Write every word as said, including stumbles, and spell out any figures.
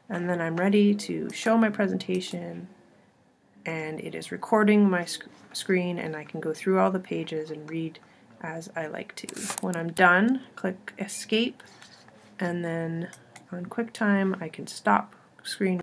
and then I'm ready to show my presentation, and it is recording my sc screen, and I can go through all the pages and read as I like to. When I'm done, click Escape, and then on QuickTime I can stop screen